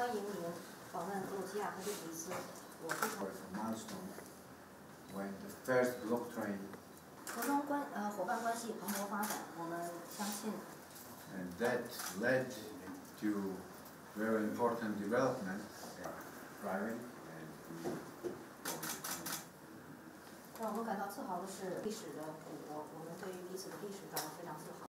欢迎您访问格鲁吉亚和贝吉斯，我非常。 milestone when the first block train. 伙伴关系蓬勃发展，我们相信。 And that led to very important development, driving and. 让我们感到自豪的是，历史的古国，我们对于彼此的历史感到非常自豪。